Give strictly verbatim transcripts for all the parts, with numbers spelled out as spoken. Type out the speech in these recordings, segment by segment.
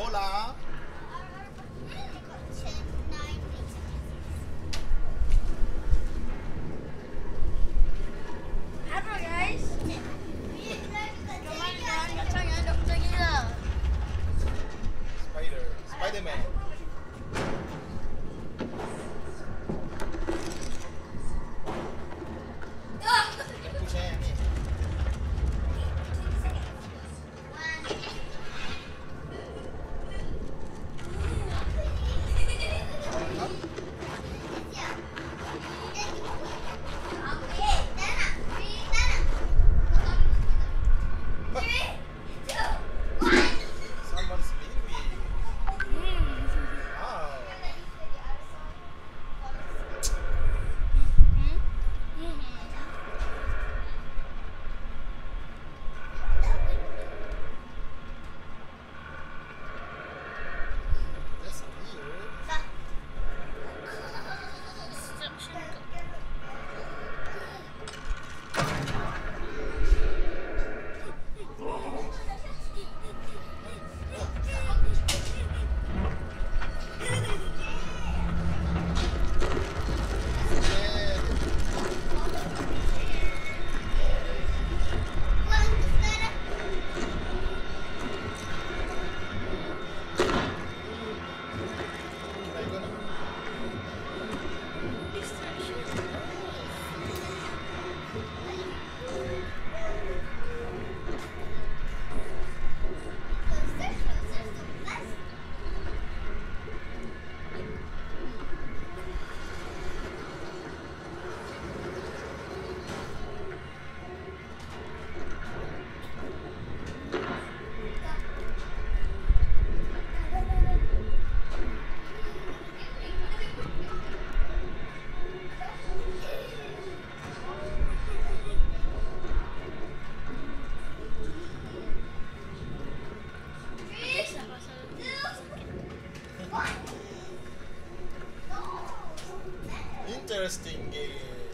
bola. Apa guys? Kemana kan? Jangan dokter gila. Spider, Spiderman. Push saya ni. Someone sleepy. Wow. That's weird. Interesting game.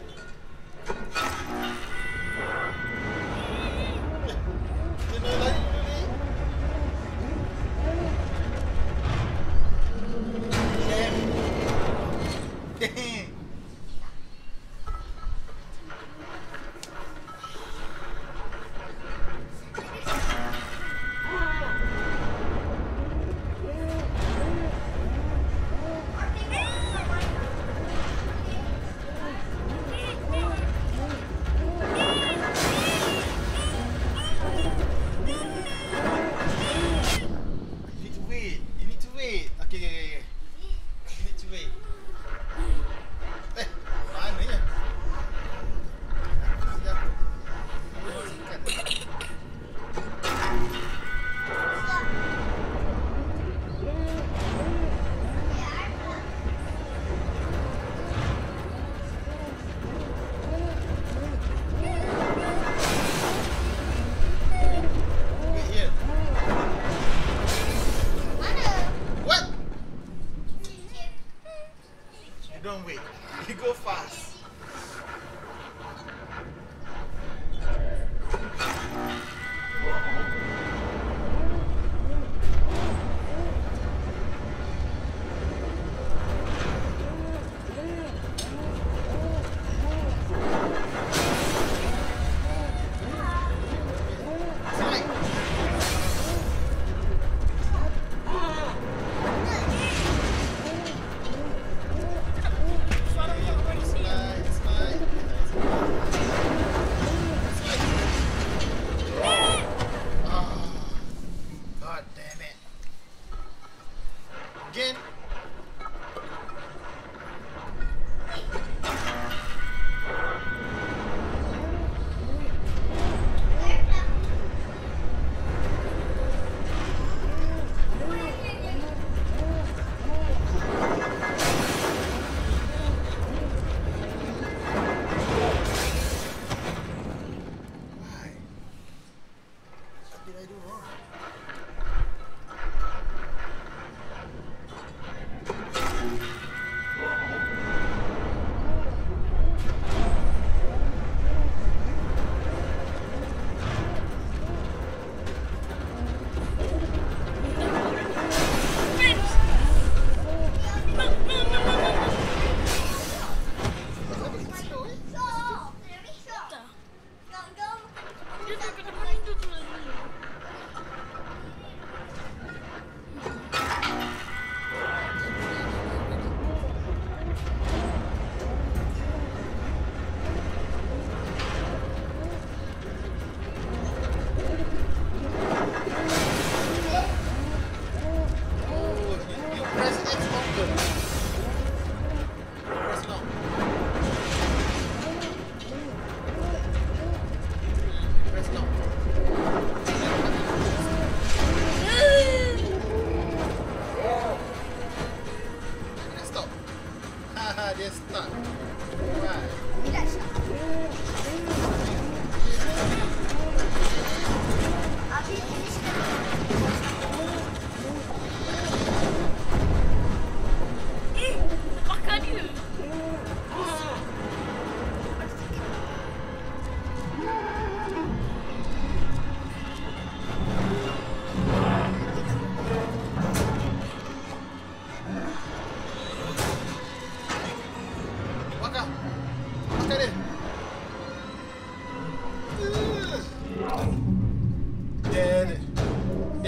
Sini lagi dulu ni. Hehehe.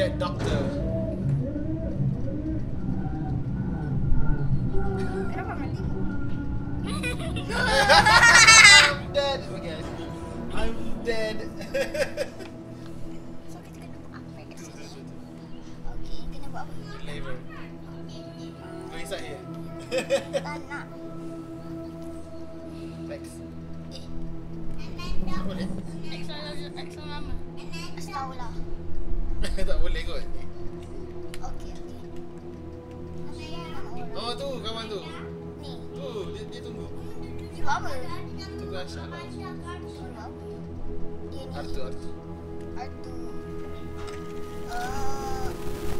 dead doctor. Kenapa mati? I'm dead. Okay, guys. I'm dead. So kita kena buat apa kat Tu, tu, sini? tu, tu. Okey, kena buat apa? Lever. Go inside here. Tak nak. Lex. Eh, Boleh? extra lama. Astagfirullah. Tak boleh kot. Okey, okey. Oh tu kawan tu. Ni, Tu dia, dia tunggu. ni buat apa? Tunggu Aisyah lah. Ni buat apa? Dia ni. Artu Artu. Artu. Uh,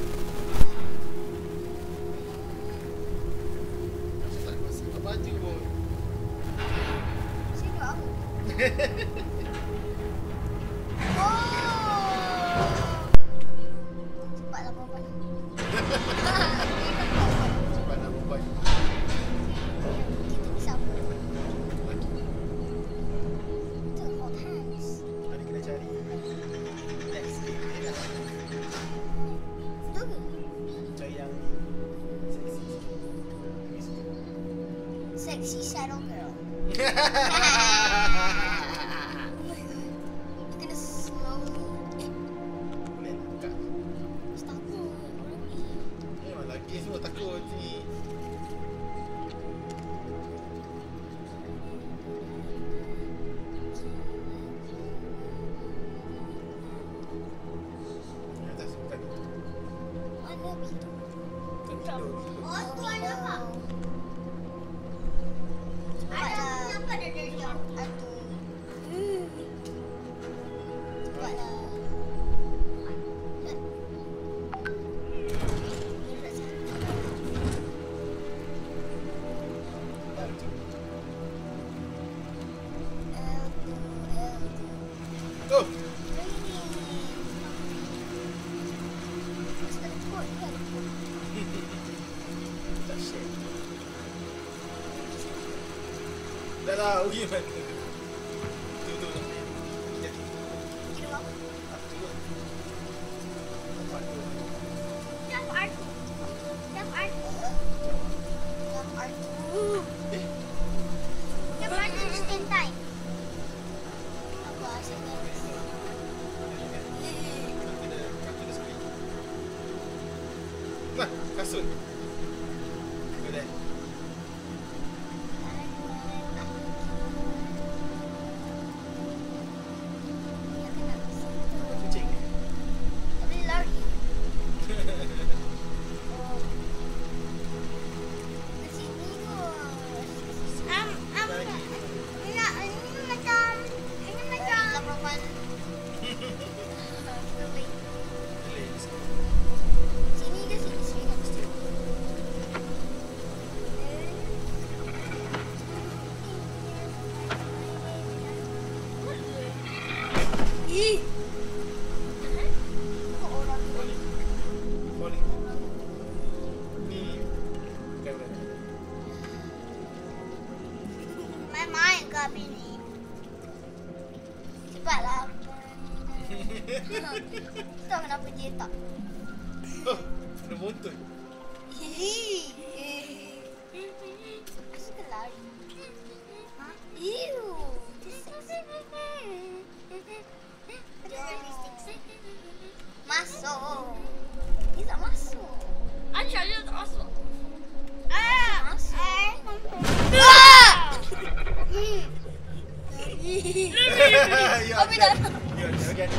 Aisyah tak kuasa. Apa baju pun. sini buat apa? Oh! Cepatlah perempuan. Cepat nak berbuat. Kita ni siapa? Lagi. Itu hot hands. Tadi kena cari. Lex ni lah. Itu ke? Cari yang seksi. Ni situ. Sexy shadow girl. Kena slowly. Eh, Boleh nak buka. takut. Memang lagi semua takut ni. Yang atas bukan. Mana pintu? Tak tidur. Oh, tu ada apa? Cepatlah. Kenapa ada dari jauh? Aduh. Cepatlah. Oh! Tak share. Dah lah, pergi mana? Tu tu tu. Jadi. Ah, tu tu. Nampak tu. Eh, kena kena sekali. Nah, kasut. Go there. Kucing. Sini ke sini sini kat situ. Ih. Kok orang tu? Boleh. Boleh. Ni kamera. Main-main ke habis ni? Cepatlah. Tahu kenapa dia tak? Oh, kena buntut. Hihi. Asal dia lari? Ha? Ew. Masuk. Dia tak masuk. Aisyah dia tak masuk. Ah, masuk. Ah! You Apa dah? You are again.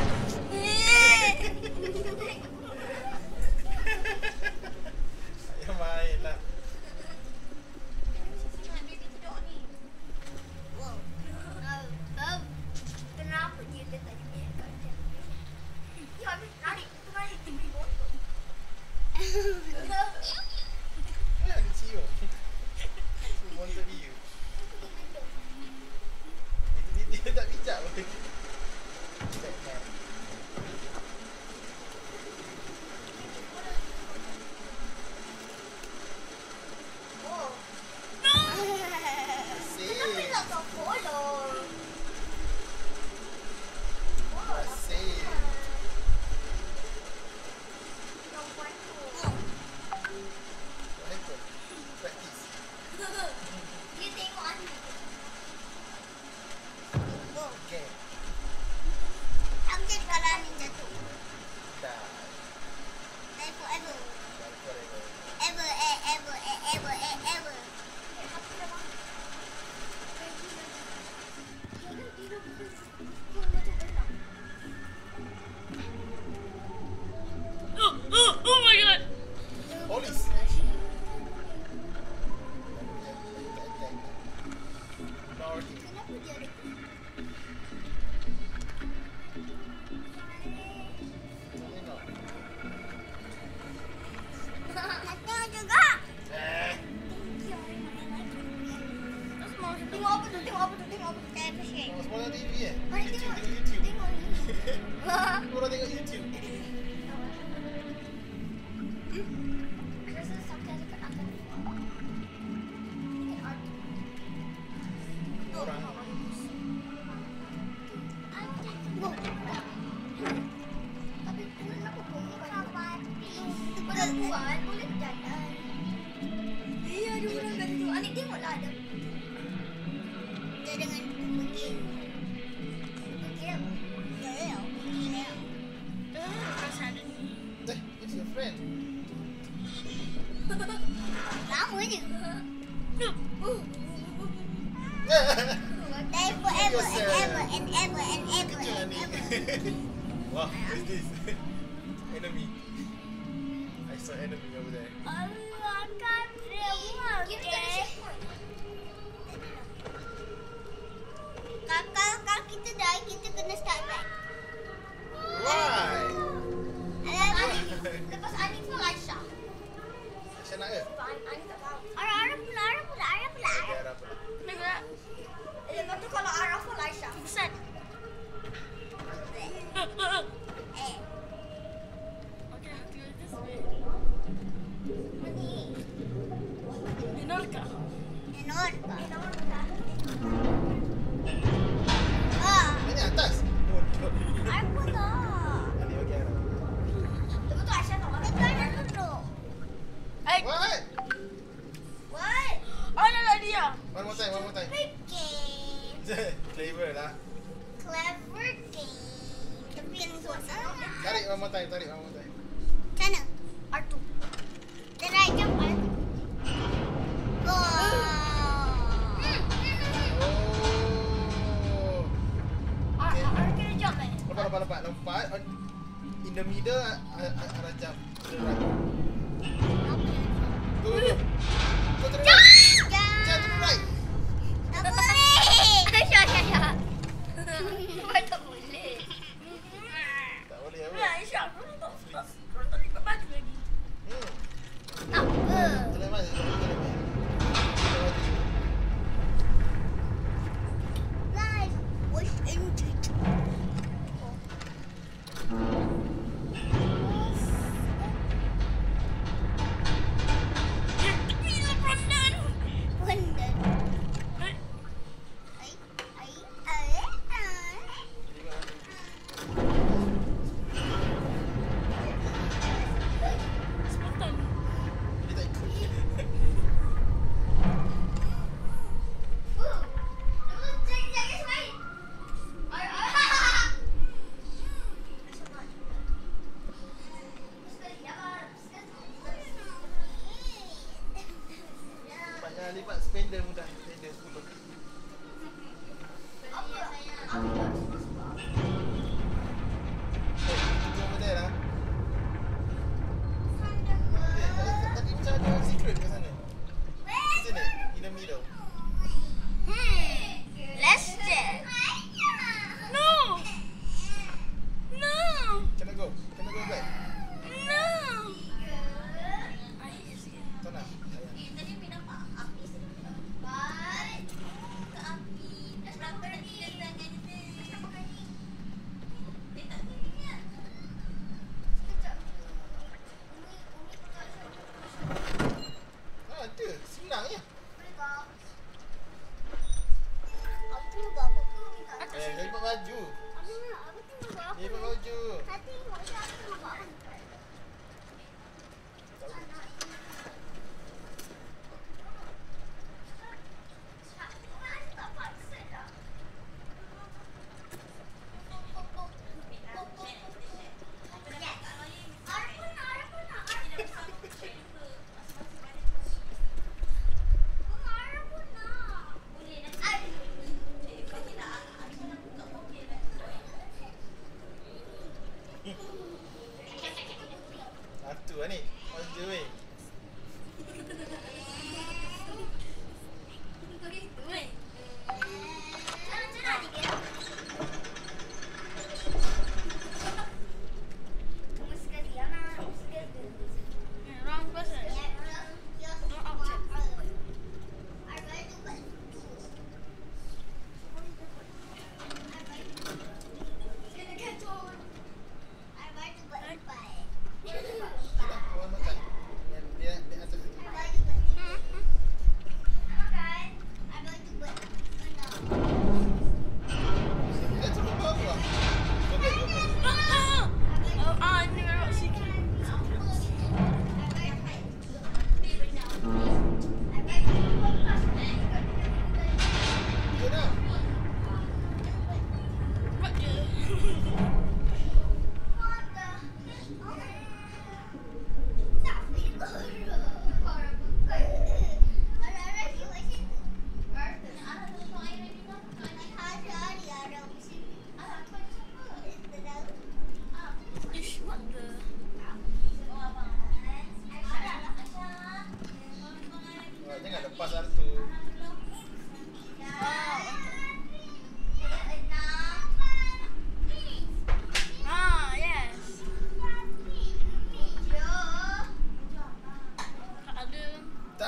Ayo main lah. Kenapa dia letak dia kat dia? Ya, habis lari. Tu lari. Dia beli botol. Ah, dia cium. Buntut dia. Itu dia, dia tak bijak pun. Batman. Oh. Asyik. Kenapa tak kau follow? Oh, Asyik. Rasa sampai ada kat atas. Dekat art. Orang. Go. Tapi kenapa kau bukan perempuan boleh berjalan? Iya, ada orang kat situ. Anik tengoklah ada. Dia dengan mungkin. Mungkin. Ya, ya. Ya. Eh, it's your friend. Lama je. Stay forever and ever and ever and ever and ever. Wow, what's this? Enemy. I saw enemy over there. Allah kan semua. Kakak, kalau kita die, kita kena start back. Why? Lepas Anik pun Aisyah. Aisyah nak ke? Anik tak tahu. Arah-arah pula, arah pula, arah pula. Okay, Arab pula. Negara Lepas tu kalau Arah pun Aisyah. besar. Eh, Okay, do it this way. ni. Minorca. Enor. Enor. Ah, Banyak atas. Bodoh. Arah pun tak. Ani bagi Arab. Lepas tu Aisyah tak makan. Dekat ada duduk. Eh, What? What? ada tak dia? One more time, one more time. Game. Clever lah. Clever game. Tapi yang suasana. Tarik one more time, tarik one more time. Sana. Artu. Then I jump Artu. Oh. Oh. Ar Okay. Ar kena jump eh. Lepas, lepas, lepas. Lompat. On- In the middle, Arab jump. To the right. Go, go, go. Go to the right. Jump to the right. Tak boleh. Aisyah, Aisyah. Why tak boleh? Tak boleh apa. Nah, Aisyah, kau tak tak kau tak lipat baju lagi. Hmm. Tak apa. Jalan mana? Jalan mana? Jalan mana? Life was ended. Bila pandan. Wonder. Eh, Ai, ai, ai, ai. Jadi mana? spontan. Dia tak ikut. Uh, lu jangan jangan main. Ai, ai. Banyak lipat spender mudah. Spender sepuluh. Apa? Eh, itu over there lah. Eh, tadi- tadi macam ada secret kat sana. Sini, in the middle. Let's check. No. No. Kena go. Kena go back. No. I hate this game. Tak nak. Sayang. Tadi minum api sedikit. Bye. Ke api. Berapa nanti kita tangan kita? Macam makan ni. Dia tak ni ni. Sekejap. Umi, Umi tak Ah, ada. Senang je. boleh tak? Aku nak buat apa pun minta. Eh, dia lipat baju. Aku nak, aku nak buat apa? Dia lipat baju. Hati macam aku nak buat apa? Tak boleh. Tak paksa dah. Satu lah ni. What's the way? Wrong person. One more time.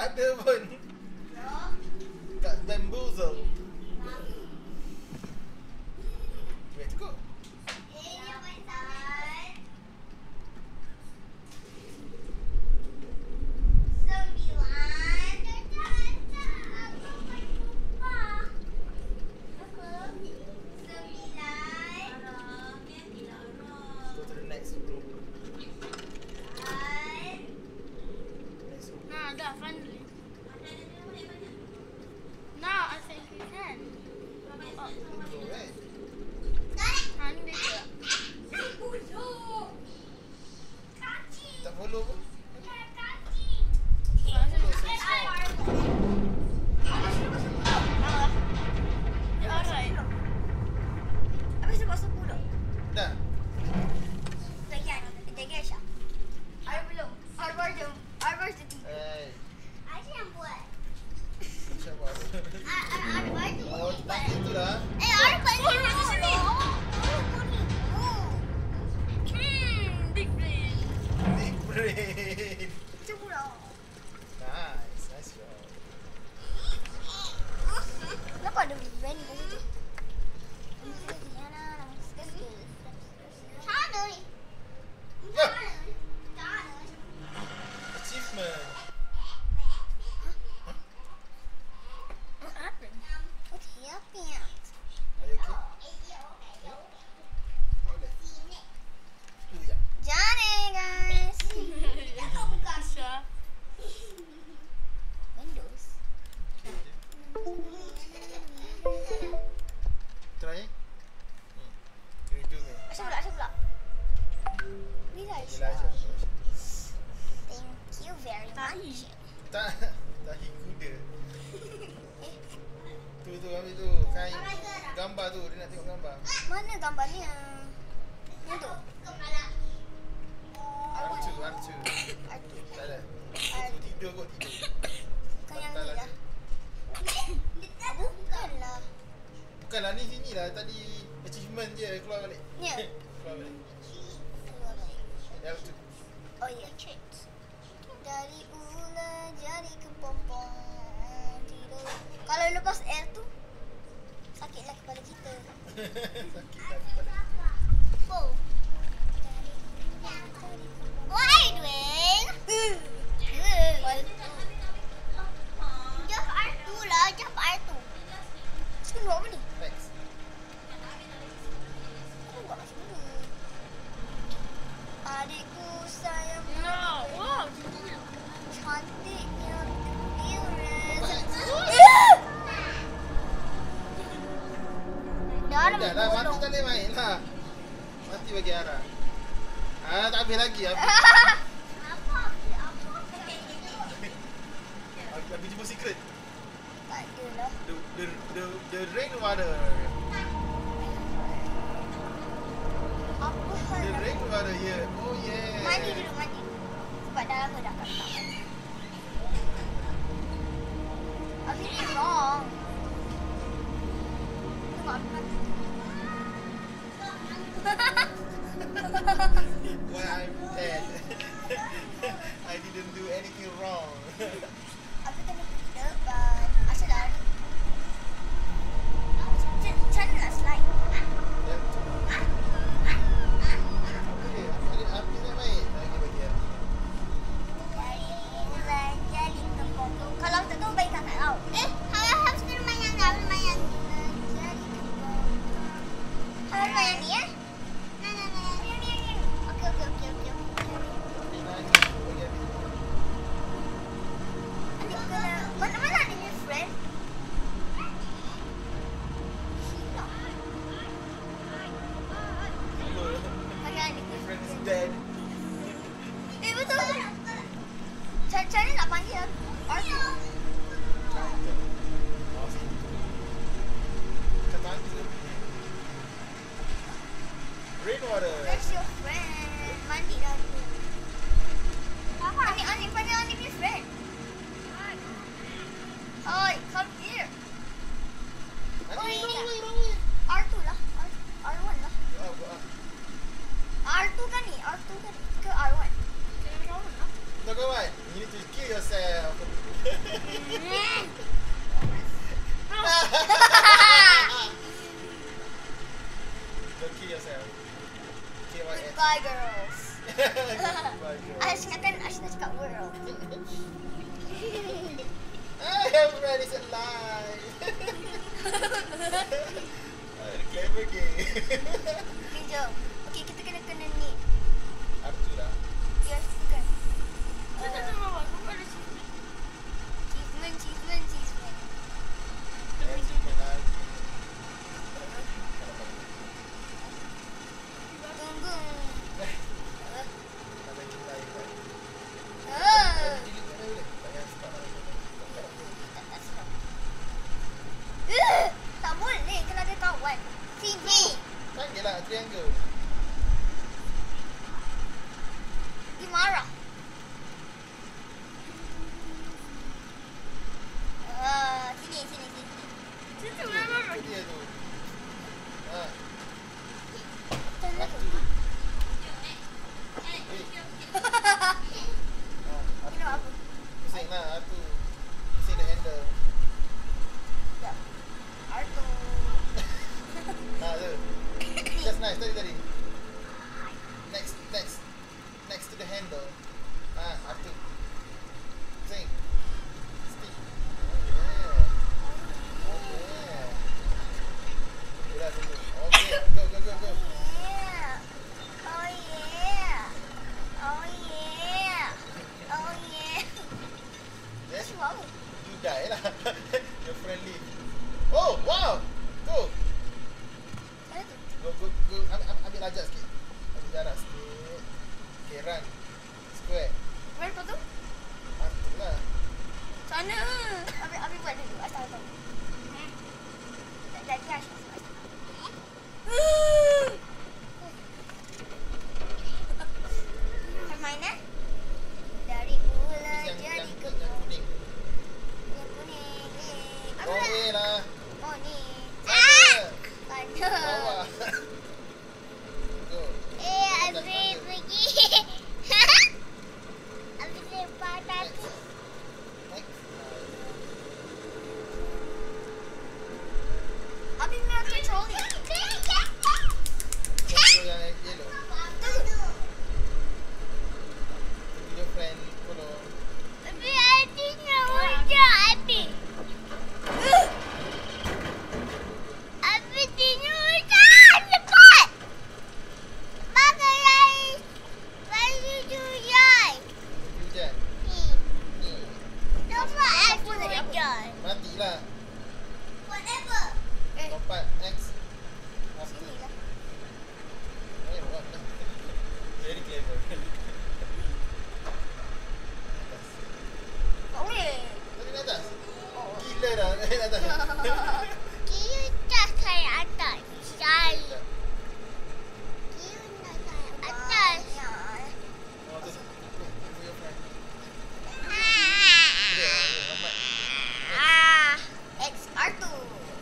ada pun. Kat Bamboozle. Wait, cukup. Go to the next room. Next room. Nah, dah finally. Now I think we can. Oh, Go, right? hand it up. Tak follow pun. Masuk. Follow, so it's wrong. Ah. Alright. Habis tu masuk pulak. Dah. Lagi ada. Lagi Aisyah. Ada belum? Arbar jom. Arbar jadi. Eh, Aisyah yang buat. siapa? Arbar tu. Oh, tak itu lah. Eh, Arbar ni di sini. Hmm, big brain. Big brain. Itu pulak. Nice, nice job. Kenapa ada band di situ? Sana ni. Yeah. Achievement. What happened? Okay, apa ya? Are you okay? Boleh. Tu je. Jane guys. Sure. Windows. Try eh. Hmm. Hidung eh. Asal pula, asal pula. Bila Gila Aisyah? aja. Thank you very much. Tak, tahi kuda. Tu tu ambil tu. Kain gambar tu, dia nak tengok gambar. Mana gambarnya? Ni tu. Arcu, arcu. Aduh. Tak ada. Tu tidur kot tidur. Bukan yang Tak ni lah. lah. Bukanlah. Bukanlah ni sini lah. Tadi achievement je keluar balik. Ya. Keluar balik. Keluar balik. Ya betul. Oh ya. Dari ular jadi kepompong tidur. Kalau lepas air tu sakitlah kepala kita. Sakit lah kepala. Oh. What are you doing? Jump R two lah, jump R two. Sekarang buat apa ni? Thanks. Aku buat macam mana? Adikku sayang No. Wow. cantiknya Biren. Dah ada Dah lah, mati bolong. tak boleh main lah. Mati bagi arah. Ah, tak habis lagi. Habis, Apa? Apa? habis jumpa secret. Tak ada lah. The, the, the, the rainwater. Apa hal The nak rainwater here. Oh yeah. mandi dulu, mandi. Sebab dah lama dah tak tak mandi. Habis ni wrong. Tengok habis mandi. Why I'm dead. I didn't do anything wrong. Habis kena pergi depan. Asal lari. Macam mana nak slide? Ya, betul. Boleh, habis habis nak main. Lagi bagi arah. Dari bulan jadi kepompong. Kalau tak tahu baik kakak tahu. Eh, harap sudah main dah, main yang jadi kepompong. Harap main yang ni eh? Nah, nah, nah, ni, ni, ni. Okey, okey, okey, okey. Ni lagi bagi habis. Adik kena mana-mana ada ni friend. Hilang. Mana adik My ni? friend is dead. Eh betul. Cara-cara nak panggil Arthur. Oh, sini. Kata aku. Rainwater. Where's your friend? Mandi dah tu. Apa? Anik, Anik, panggil Anik ni friend. Oi, come here. Oh, ini lah. R two lah. R one lah. Oh, oh. R two kan ni? R two kan ni? Ke R one? Kena kawan lah. Kau kawan, you need to kill yourself. Don't kill yourself. K Y S. Goodbye, girls. Goodbye, girl. Ash kan Ash nak cakap world. I am ready to lie. Clever game. Okay, jom. Okay, kita kena kena ni. Artu lah. Yes, bukan. Kita Uh, tengok apa ada sini. Achievement, achievement, achievement. Achievement lagi. Tunggu. Tak bagi lain kan. Ah. Delete mana boleh? Tak payah start lah. Tak tak stop. Eh, tak boleh kalau ada kawan. Sini. Panggil lah triangle. Dia marah. Ah, sini, sini, sini. Situ memang. Itu dia tu. Ha. Tengok. Artu. Eh. Ha, Artu. Kena apa? Pusing lah Artu. Pusing the handle. Ya. Arto. Ha tu. Just nice tadi tadi. Next, next. Next to the handle. Ha, Artu. Pusing. Stick. Oh yeah. Oh yeah. Tunggu lah tunggu. Okay, go go go go. Yeah. Oh yeah. Oh yeah. Oh yeah. Yes. Wow. You die lah. You're friendly. Oh, wow. Go. Mana tu? Go, go, go. Ambil, ambil, ambil lajak sikit. Ambil jarak sikit. Okay, run. Square. Where kau tu? Artu lah. Sana. Ambil ambil buat dulu. Asal tahu. Tak jadi Ash. Permainan dari bola Yang, jadi yang, ke yang kuning. yang kuning. Eh, apa Oh, lah? eh lah. Oh ni. Sana. Sana. Bawah. Go. Eh, Abi pergi. Abi lepas tadi. Next. Abi memang controlling. Control yang yellow. Tu. Video friend. Follow. Abi artinya wajah Abi. Abi tinggal wajah cepat. Pakai air. Baju jujai. Hujan. Ni. Ni. Nama aku wajah. Matilah. Whatever. Eh, Lompat. Next. After. sini lah. Eh, what? Very clever. Atas. Tak boleh. Tadi naik atas. Gila dah naik atas. Kita saya atas. Saya. Sekejap. Kita saya atas. Oh, tu. Tunggu your friend. Ah. Boleh, boleh, lambat. Ah. X R two.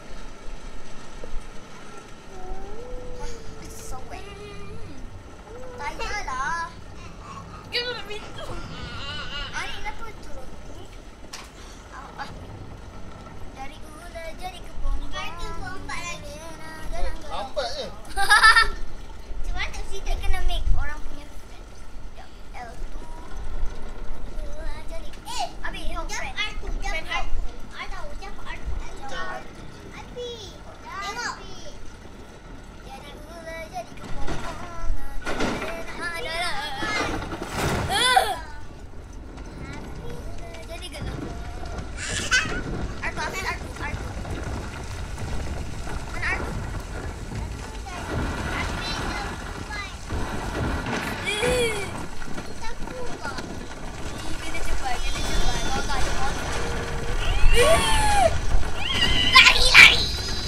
This is so wet. Tanyalah. Kita nak pintu. Ani kenapa turun? Ah, ah. Dari gula jadi ke pompa. Kaki pompa lagi. Lambat je. Cuma tak kita kena make orang punya friend. Sekejap. L two. Gula jadi. Eh, Abi, help friend. R two, Friend jump R help. two. R tahu, jump R two. Jump. Abi, tengok. Jadi gula jadi ke pompa. Ada lah. Jadi gula. R two, ambil R two, R two. Mana R two? Kena cepat, kena cepat. Kau tak ada monster. Lari, lari.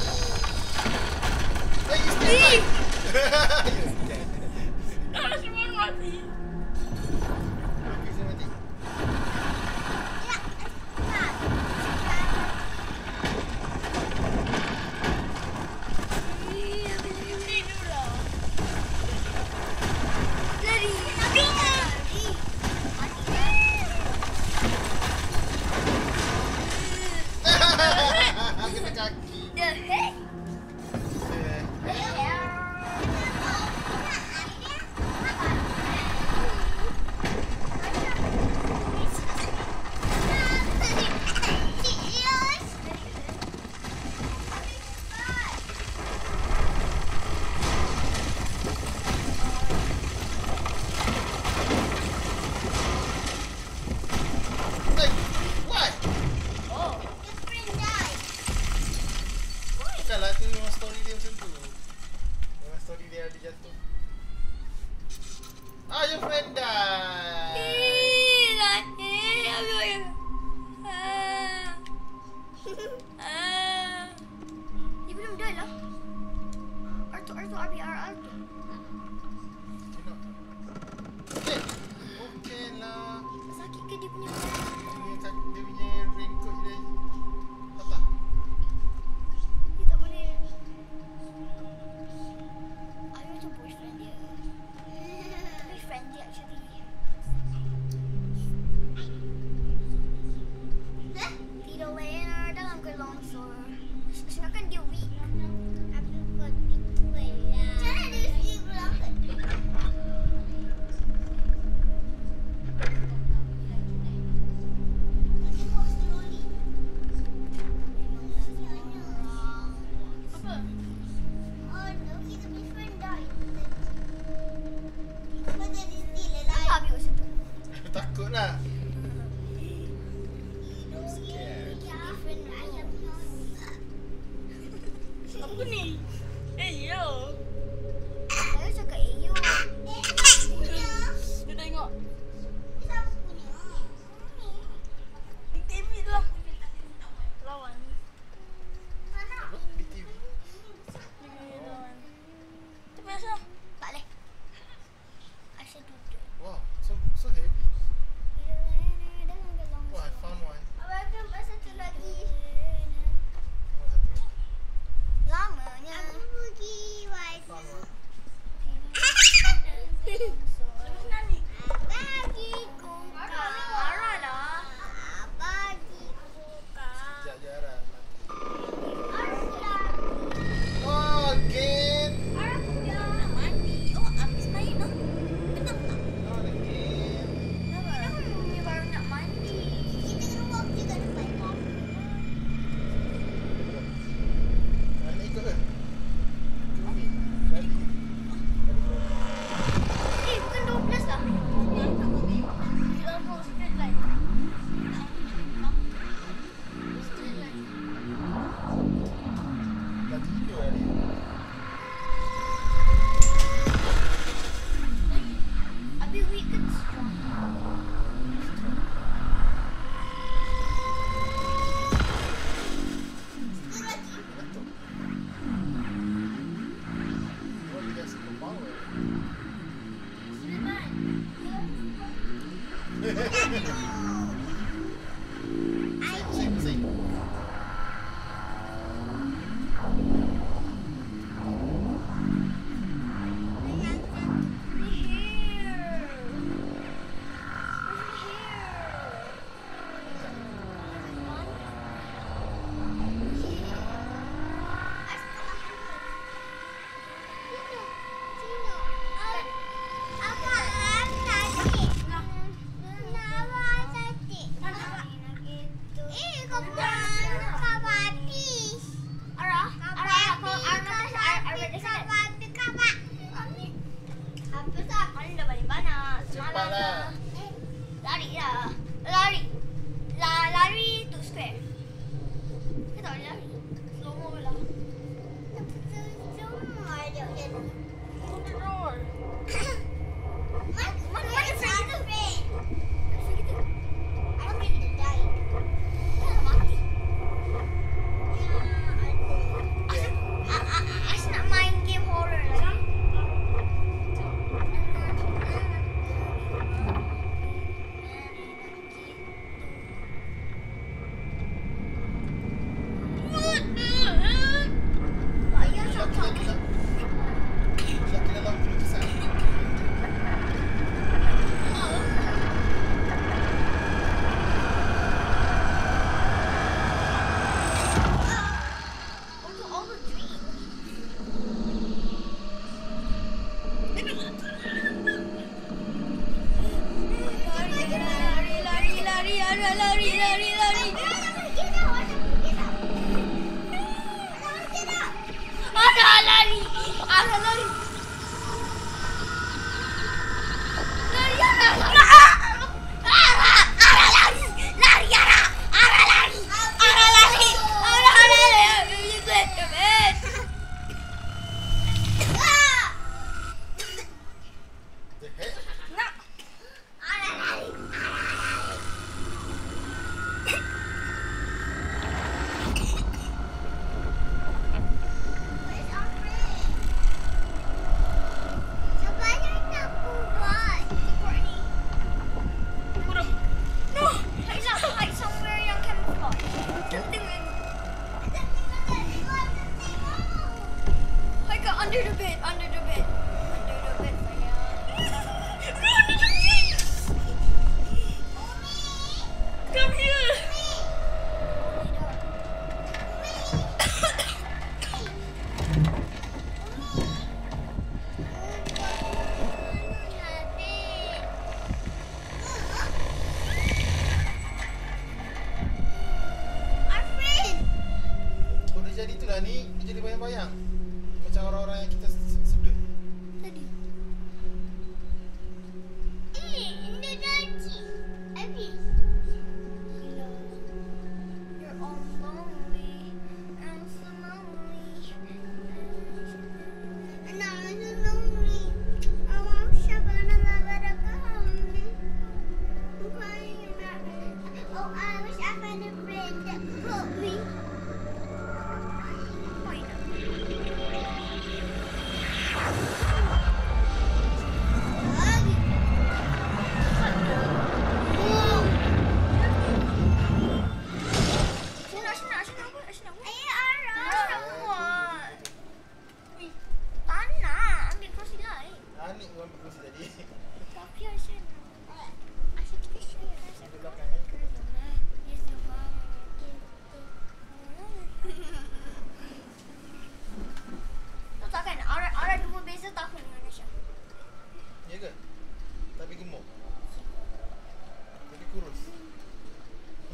Hey, you still alive. You dead. Ah, semua mati. Okay, saya mati. Ya. Tidur lah. Lari. Lari. Mati dah. dia punya. Dia kat dia punya raincoat dia. Patah. Dia tak boleh. Aku macam boyfriend dia. Tapi friend dia actually. Hah? Tidak lena dalam gelongsor. Sedangkan dia weak. Aku buat itu lah. Jangan dia sih pulang. Apa? Oh no, kita punya friend died. Kenapa jadi still alive? Kenapa habis macam tu? Takut lah. Apa ni? Eh, yo. Saya cakap Ayo. Dia tengok. T V lah. Lawan. Apa? B T V. Dia lawan. Tu biasa. Tak boleh. Asyik duduk. Wow, so so heavy. Oh, I found one. Abang kan buat satu lagi. Oh, satu. Lamanya. Aku pergi Found one. Terus nani. Bagiku marah lah. Bagiku Sekejap je Ara mati. Arah Oh, again. Arah mati. Oh, habis main lah. Betul tak? Not again. Kenapa punya baru nak mandi? Kita kena walk juga depan. Ah, nak ikut ke? Ikut ni. Lari. Eh, bukan dua belas lah. Dia bawa straight line. Straight line. Dah tidur lah dia. Habis weak ke strong? Satu lagi. Ngantuk. Oh, dia dah superpower. Sing, sing, sing. Cepatlah. Lari lah. Lari. La, lari to square. Kita tak boleh lari. Slow mo lah. Semua ada yang Control. Mana mana friend kita? Friend kita. I think dia die. Dia mati. Asyik nak main game horror lagi. Ayah Kita, cakap. kita, kita kena lawan lukisan. Untuk all the dreams. Lari, lari, lari, lari, lari, lari, lari, lari. Ada lari, ada lari. Lari, ada lari. Ara, ara lari, lari, ara, ara lari, ara lari, ara lari. The heck? Nak.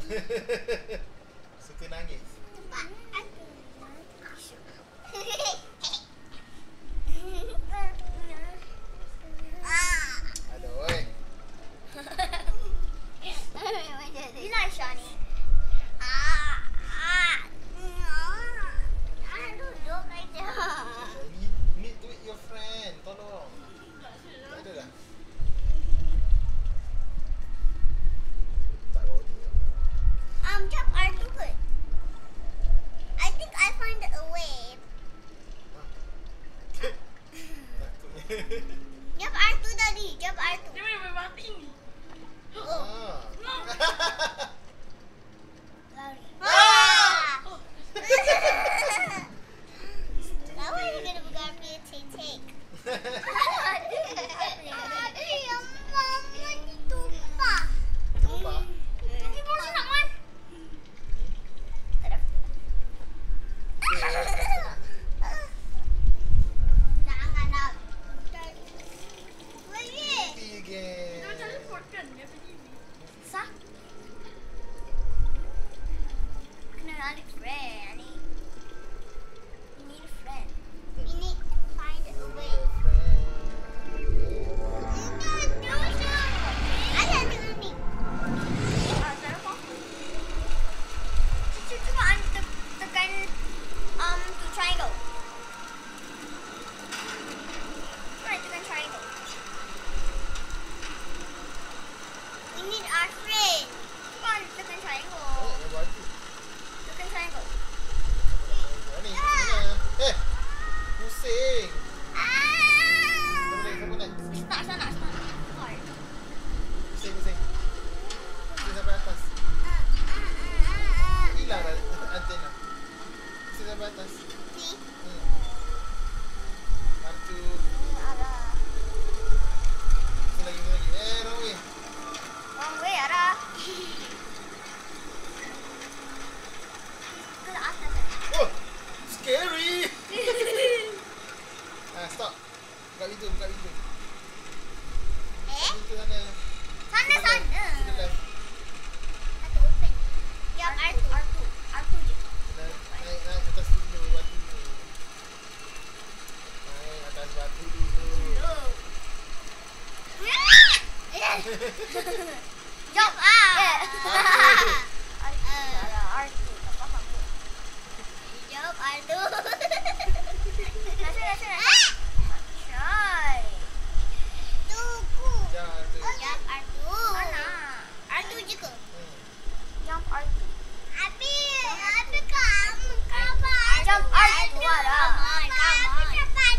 Suka nangis. Pak, aku. Aduh, oi. Bila Aisyah ni? Ah, ah, ah, duduk aja. Need, need to eat your friend. Tolong. Tak ada dah. Tak bawa dia. Um, jump R two good. I think I find a way. Takutnya. Jump R two tadi, jump R two. Dia memang mati ni. Ah. Lari. Ah! Now we're gonna go after a take take. Yang mama ni tumpah. Tumpah? Tapi baru nak man. Tak ada. Jangan nak. Lagi. Happy again. Dia macam report kan dia pergi ni. Sah. Kena ada friend ni. We need a friend. We need to find a way. Ada tengah ni. Ah, tak ada apa-apa. Cuba cuba anda te- tekan um to triangle. Right, tekan triangle. We need our friend. Cuba anda tekan triangle. Oh, yang baju. Tekan triangle. Oh, ni, mana? Eh, pusing. Ah! Siapa naik, siapa naik? Start sana, start. Hard. Pusing, pusing. Pusing sampai atas. Ah, ah, ah, ah. Hilang dah antena. Pusing sampai atas. See? Hmm. Satu. Ada. Pusing lagi, pusing lagi. Eh, wrong way. Wrong way, ada. Ke atas. Oh, scary. Ah, stop. Buka pintu, buka pintu. Eh? Pintu sana. Sana, To the left, sana. to the left. Satu open. Yang R two. R two. R two je. Naik, naik, naik atas dulu, batu dulu. Naik atas batu dulu. Oh. Jump ah. Salah R two. Tak faham tu. Jump R two. Rasa rasa rasa. Try. Tunggu. Jangan tu. Jump R two. Mana? R two je ke? Hmm. Jump R two. Abi, abi kamu kawan. Jump R two ada. Kamu cepat.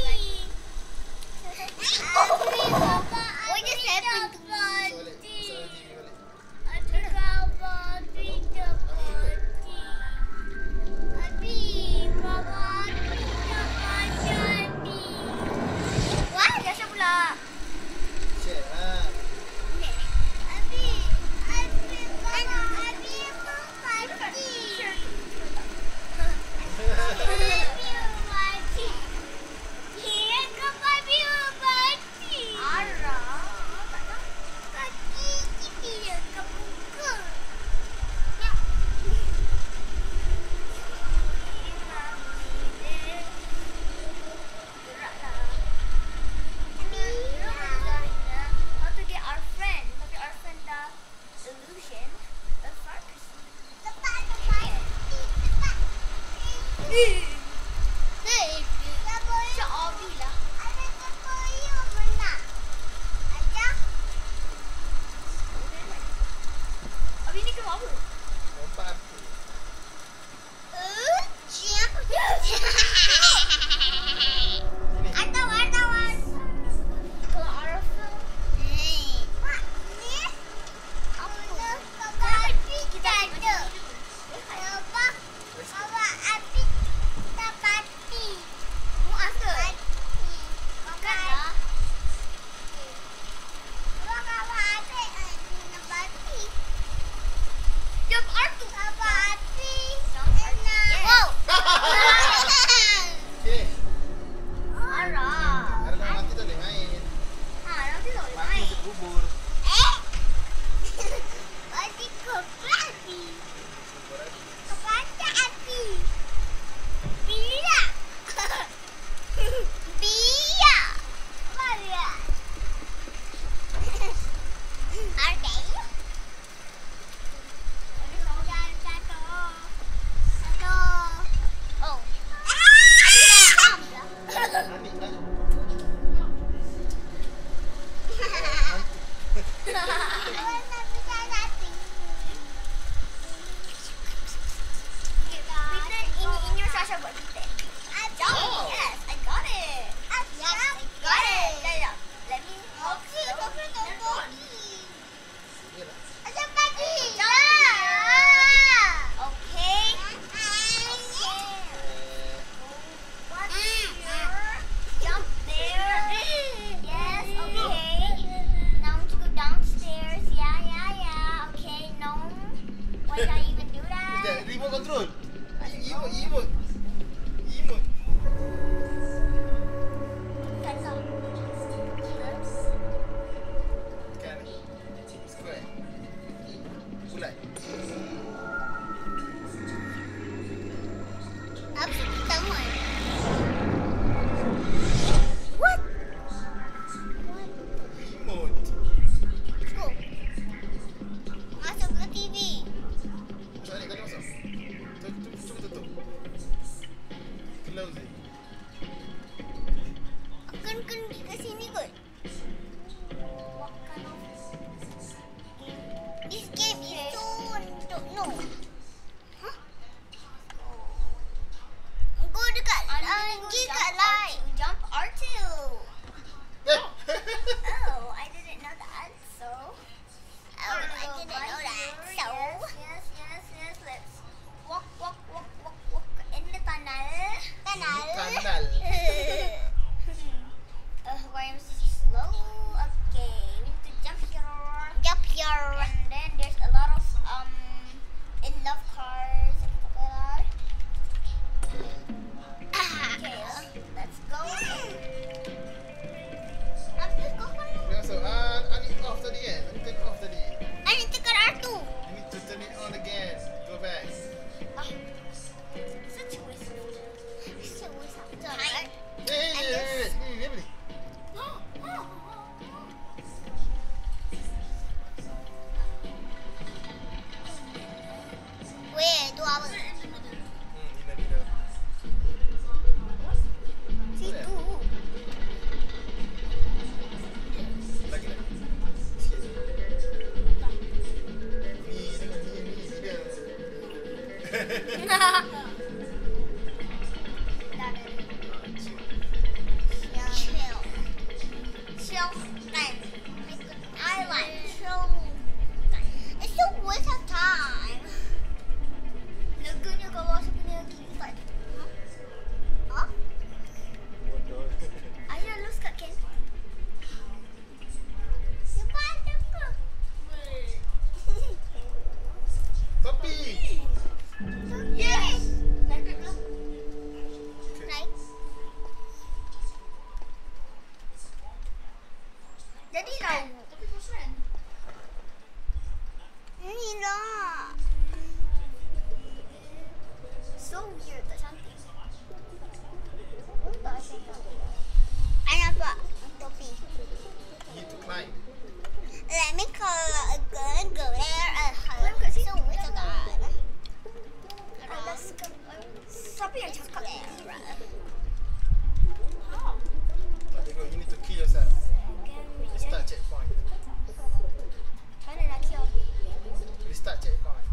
What just happened to me? Masuk balik, masuk T V balik. Ada kawan di depan. Abi, kawan di depan jadi. Wah, Biasa pula. Share lah. Abi, abi kawan, abi mati. Abi mati. Iya, kawan abi mati. Ara. Tak tahu. Kaki dia kebuka. Geraklah. How to get our friend? Tapi our friend dah illusion. A circus. Tepat, tepat. Tepat. Hey. Macam Abi lah. Ada kepoyong mana? Ada? Abi ni ke apa? Lompat api. Eh, siapa? Sini. Atau, atau, Kalau our friend. Hei. Mak, ni? Apa? Kawan api kita ada. Apa? Kawan api tapati. Muas ke? Makan lah. Kawan api tapati. Chill. Chill time. I like chill time. It's the winter time. Lagunya kalau saya punya gigi tak ada. Huh? Ayah lulus kat Ken. Cepat cepat. Topi. Yes. Naik dulu. Naik. Jadi tahu. Tapi bosan. Ini lah. So weird, tak cantik. Oh, tak cantik. I nampak topi. You need to climb. Let me call a gun, go there, and climb kat situ. So weird, tak. Siapa yang cakap there? There you go. You need to kill yourself. Restart checkpoint. Mana nak kill? Restart checkpoint.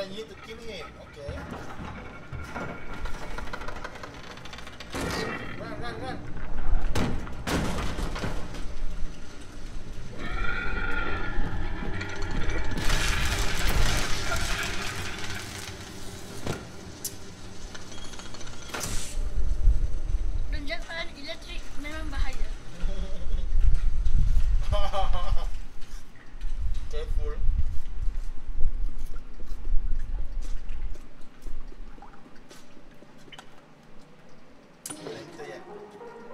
then you need to kill him. Okay. Run, run, run. Lonjakan elektrik memang bahaya. Careful. Enter ya.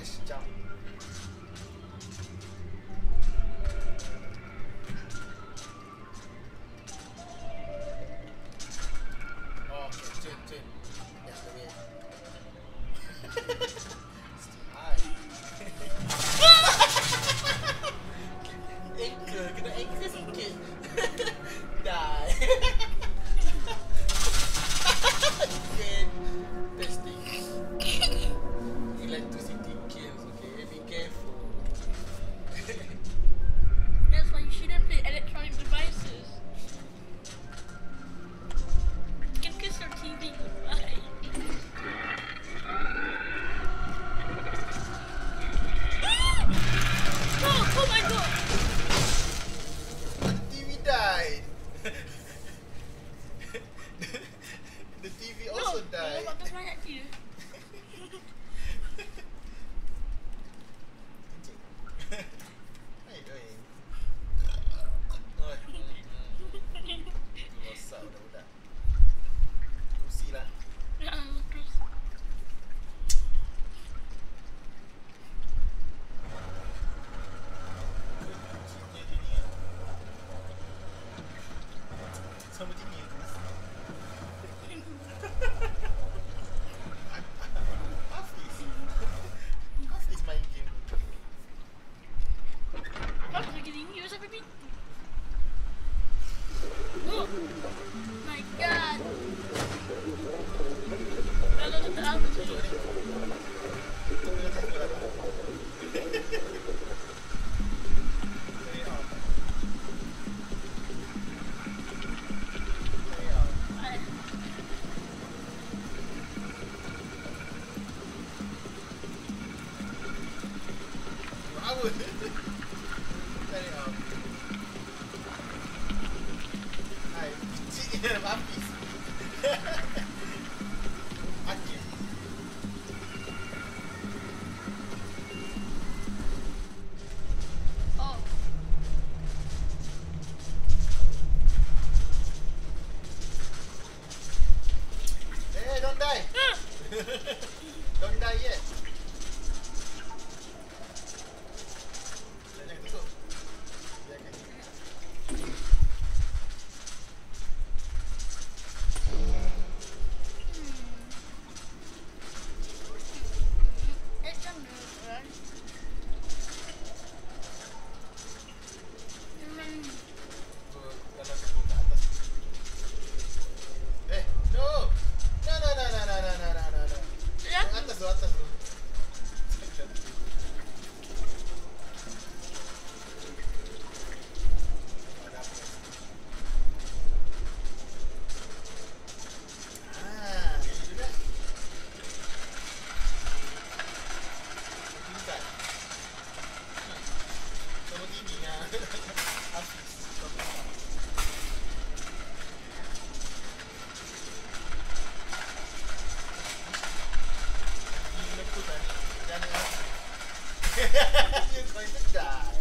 dash, jump. Oh, okay, turn, turn. That's the way. Hi. Anchor, kena anchor sikit. Die. Again, testing. Electricity kills, okay? Be careful. That's why you shouldn't play electronic devices. You can kiss your T V goodbye. Oh, oh my god! The T V died. The T V also No, died. nampak tersemangat dia. What are you doing? Oh, rosak budak-budak. Kursi lah. Ah, terus. Kuncinya dunia. Sama dunia. Hafiz. Hafiz main game. Apa lagi tinggi sampai pintu? Oh my god! Kalau tak terlalu Tutup ni. Tutup dengan saya keluar. Turn it off. Turn it off. Power. Turn it off. Hai, kecil ni dalam habis. Okey. Oh, Hey, don't die. Don't die yet. Jangan tutup. Biarkan. it's under run. Run. Tu kalau aku kat atas. Eh, no. No, no, no, no, no, no, no, no, no, no. Ya? Yang atas tu, atas tu. Ada apa? Ah, ini juga. Tingkat. Sama tinggi ya. Hafiz. Ini leputan. Jangan. You're going to die.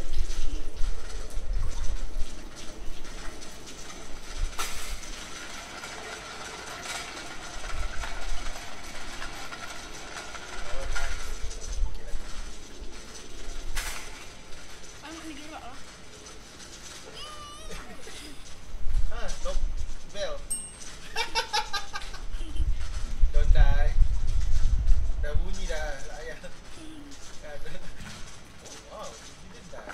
Oh, nice. Okay, lah. Aku nak gerak lah. Ah, no bell. Don't die. Dah bunyi dah ayah. Kan? Oh, wow, you didn't die.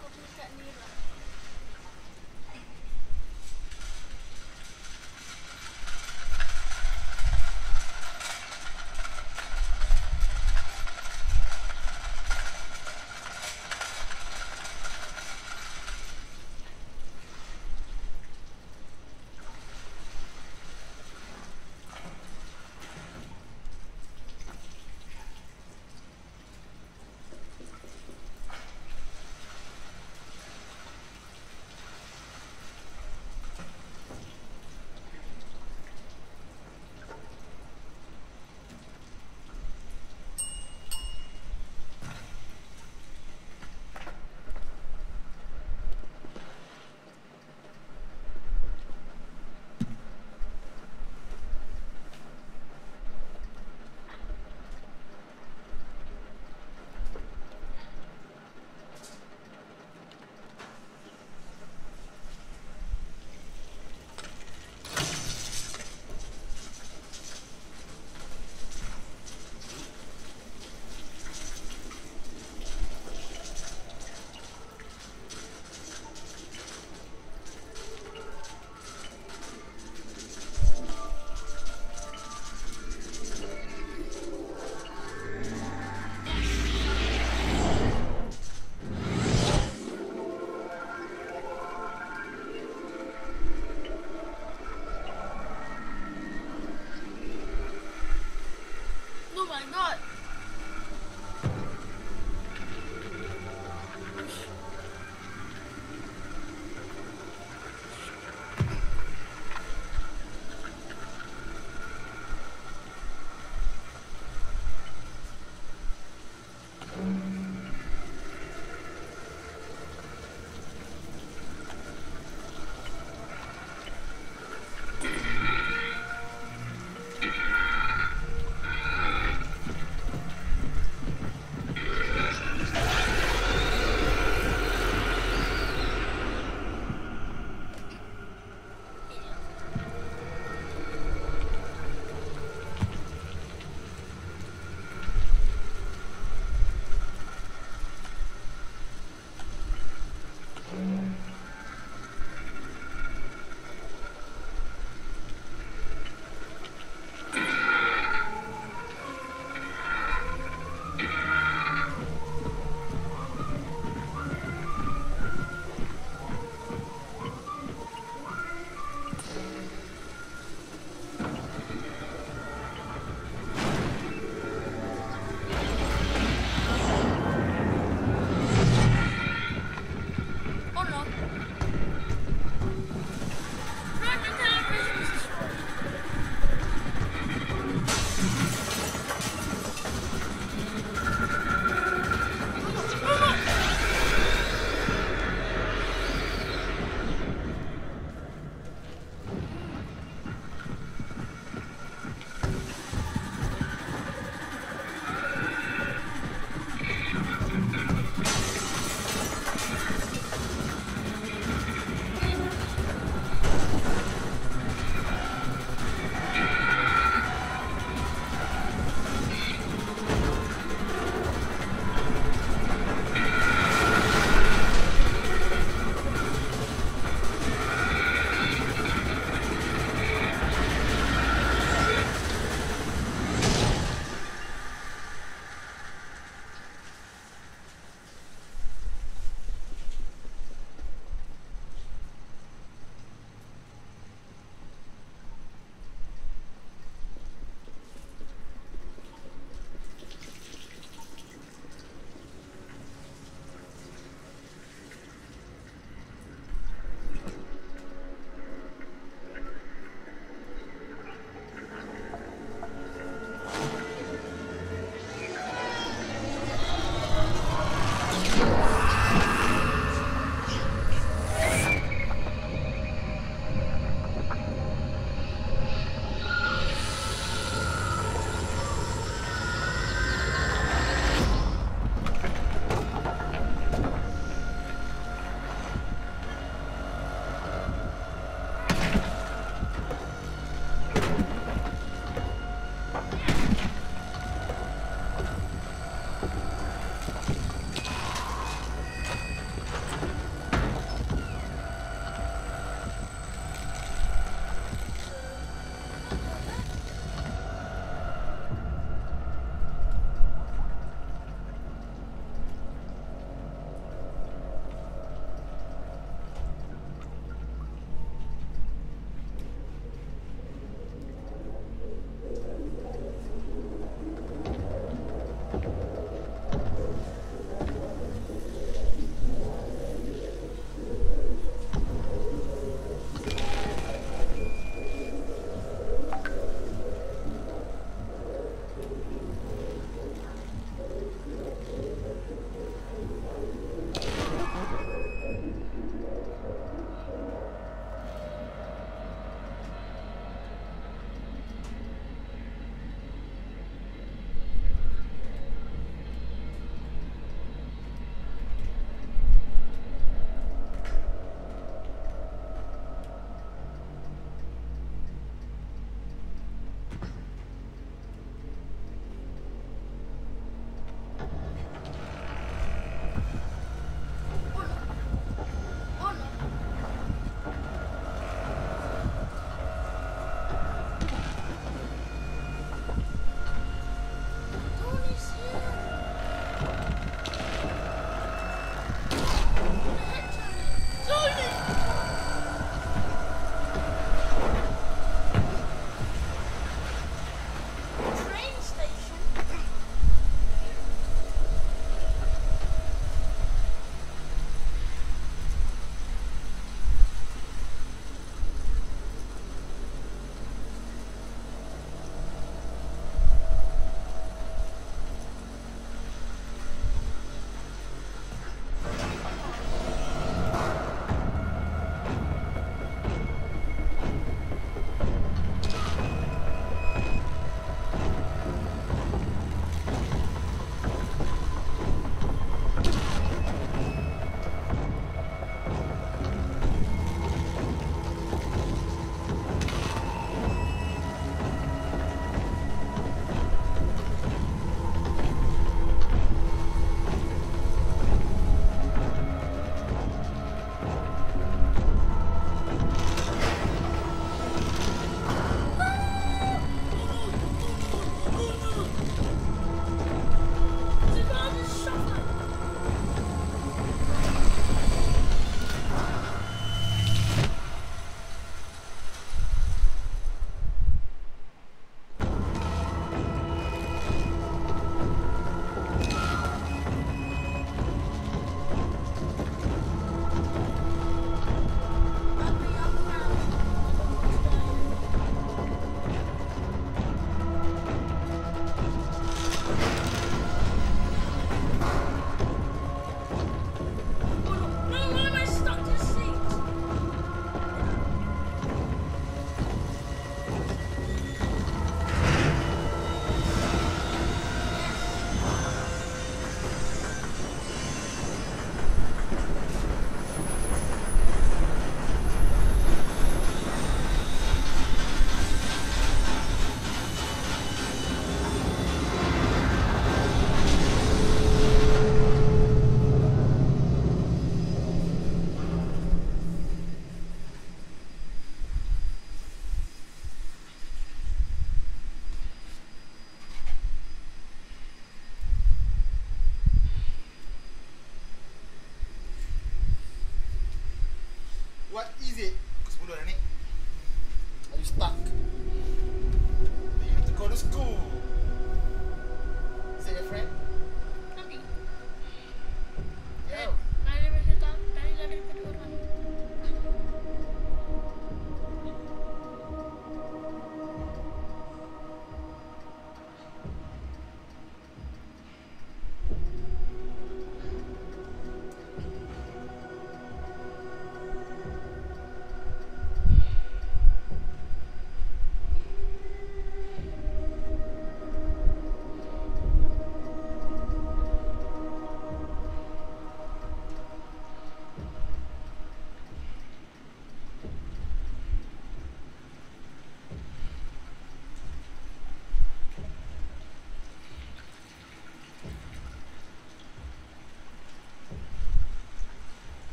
Kopi kat Nira.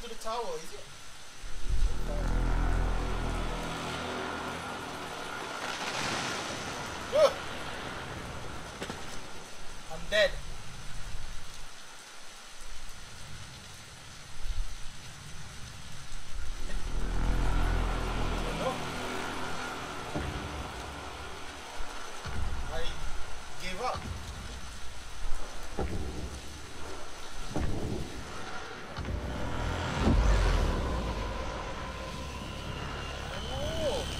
to the tower, is it? Whoa! I'm dead. No. I gave up. Oh.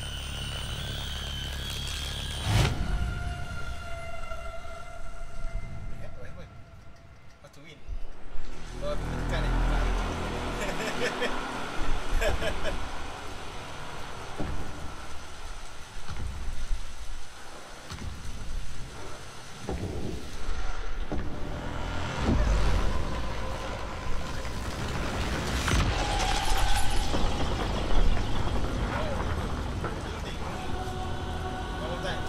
Yeah, wait, wait. How to win? Oh, aku tekan eh. One more time.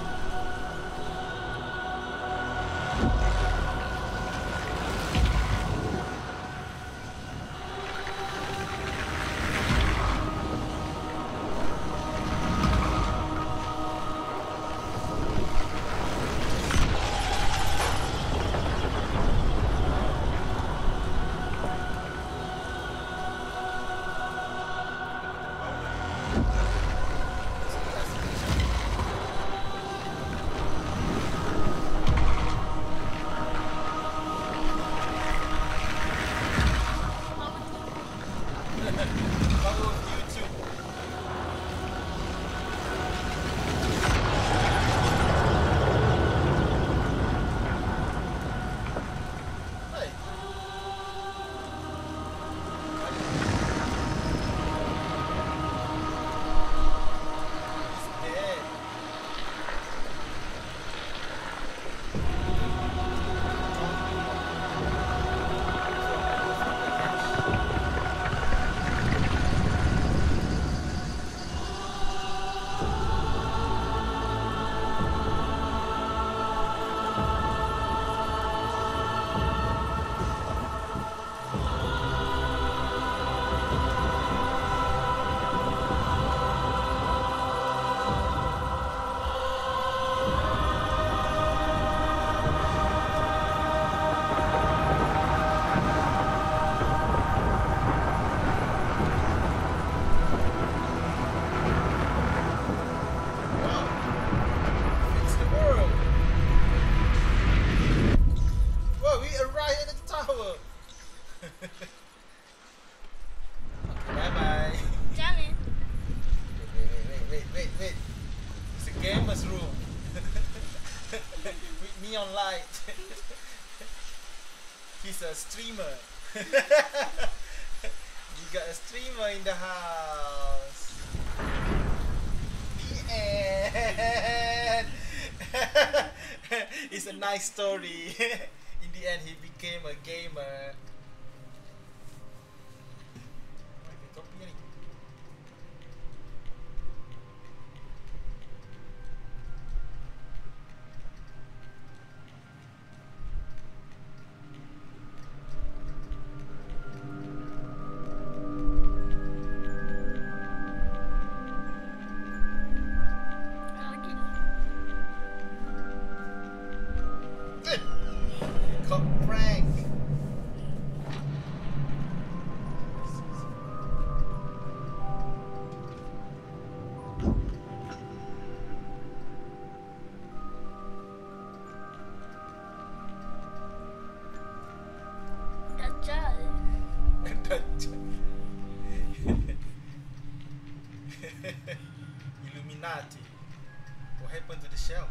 Power of YouTube. Hey. He's dead. Wow. Fix the world. Whoa, we arrived at the tower. Okay, bye bye. Jangan. Wait, wait, wait, wait, wait, wait. It's a gamer's room. With neon light. He's a streamer. You got a streamer in the house. The end. It's a nice story. In the end, he became a gamer. Okay, topi ni. Lagi. Cop prank. Dajjal. Illuminati. What happened to the shelf?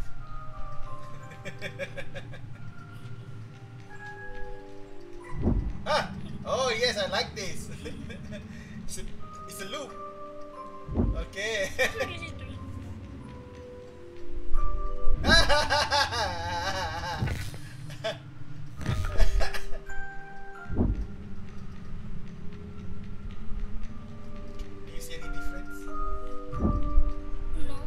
Ah! Oh yes, I like this. It's a, it's a loop. Okay. Tu di situ. Do you see any difference? No.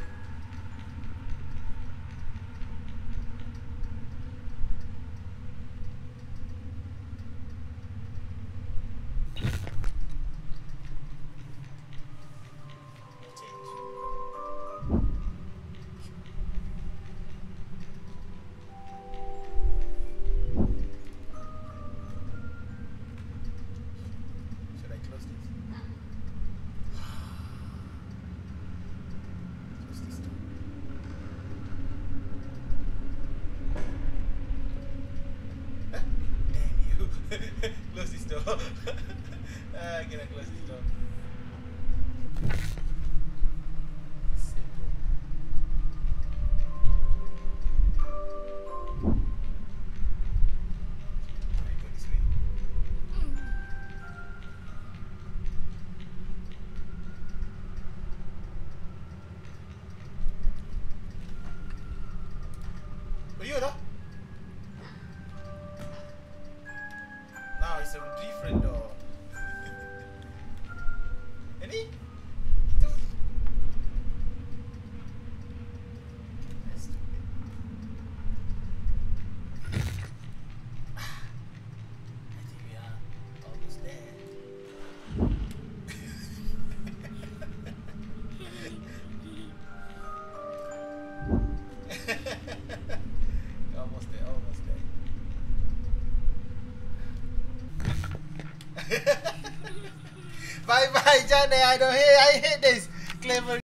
Close this door. Ah, can I close this door? Simple. I go this way. Oh, you dah? Now it's a different door. Ini? Itu. That's stupid. I think we are almost there. Almost there, almost there. Bye bye, Johnny. I don't hate. I hate this clever.